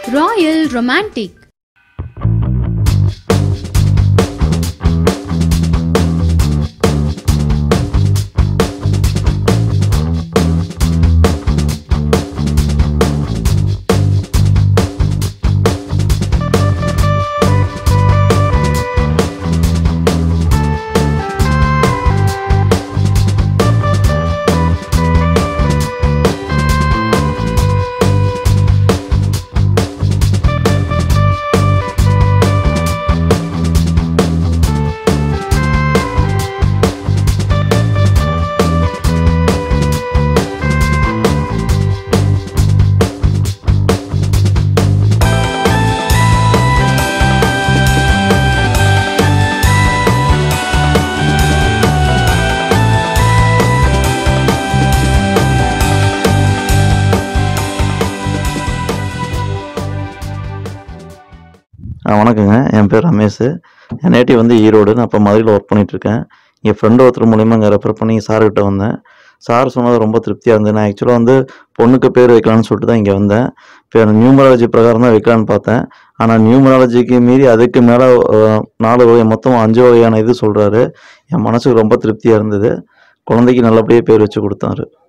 Royal Romantic. வணக்கங்க. என் பேர் ரமேஷ். என் native வந்து ஈரோடு. நான் இப்போ மதுரையில் ஒர்க் பண்ணிகிட்ருக்கேன். என் ஃப்ரெண்டு ஒருத்தர் மூலிமா இங்கே ரெஃபர் பண்ணி சார்கிட்ட வந்தேன். சார் சொன்னது ரொம்ப திருப்தியாக இருந்தது. நான் ஆக்சுவலாக வந்து பொண்ணுக்கு பேர் வைக்கலான்னு சொல்லிட்டு தான் இங்கே வந்தேன். இப்போ நியூமராலஜி பிரகாரம் தான் வைக்கலான்னு பார்த்தேன். ஆனால் நியூமராலஜிக்கு மீறி அதுக்கு மேலே 4 வகை, மொத்தம் 5 வகையான இது சொல்கிறாரு. என் மனசுக்கு ரொம்ப திருப்தியாக இருந்தது. குழந்தைக்கு நல்லபடியாக பேர் வச்சு கொடுத்தாரு.